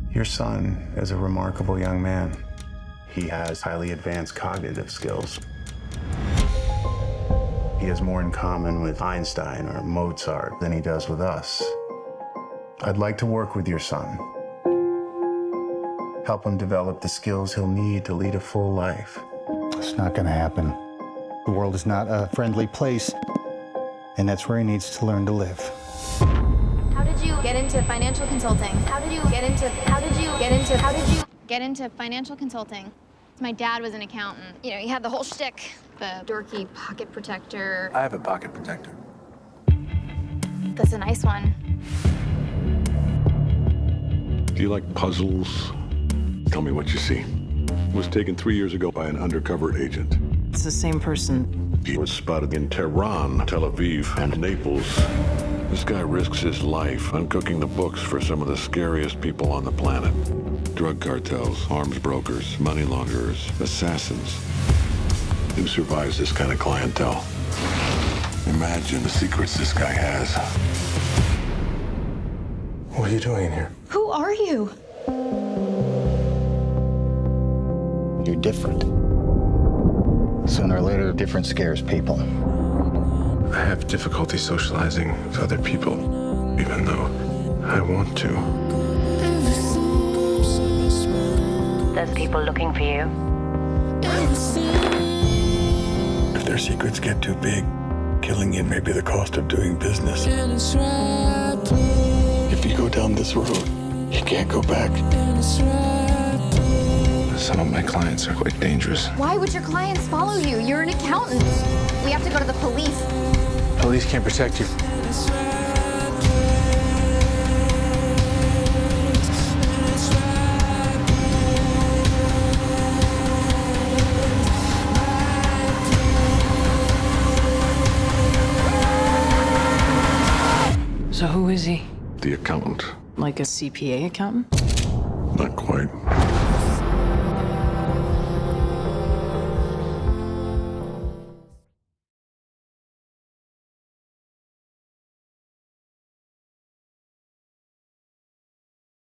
Your son is a remarkable young man. He has highly advanced cognitive skills. He has more in common with Einstein or Mozart than he does with us. I'd like to work with your son. Help him develop the skills he'll need to lead a full life. It's not going to happen. The world is not a friendly place, and that's where he needs to learn to live. How did you get into financial consulting? How did you get into financial consulting? My dad was an accountant. You know, he had the whole shtick. The dorky pocket protector. I have a pocket protector. That's a nice one. Do you like puzzles? Tell me what you see. Was taken 3 years ago by an undercover agent. It's the same person. He was spotted in Tehran, Tel Aviv, and Naples. This guy risks his life uncooking the books for some of the scariest people on the planet. Drug cartels, arms brokers, money launderers, assassins. Who survives this kind of clientele? Imagine the secrets this guy has. What are you doing here? Who are you? You're different. Sooner or later, different scares people. I have difficulty socializing with other people, even though I want to. There's people looking for you. If their secrets get too big, killing you may be the cost of doing business. If you go down this road, you can't go back. Some of my clients are quite dangerous. Why would your clients follow you? You're an accountant. We have to go to the police. Police can't protect you. So who is he? The accountant. Like a CPA accountant? Not quite.